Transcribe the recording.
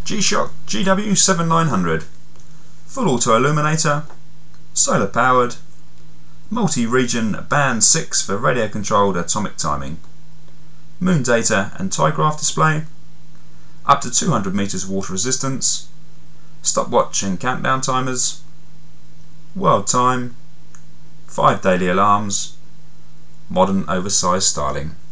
G-Shock GW 7900, full auto illuminator, solar powered, multi-region band 6 for radio controlled atomic timing, moon data and tygraph display, up to 200 meters water resistance, stopwatch and countdown timers, world time, 5 daily alarms, modern oversized styling.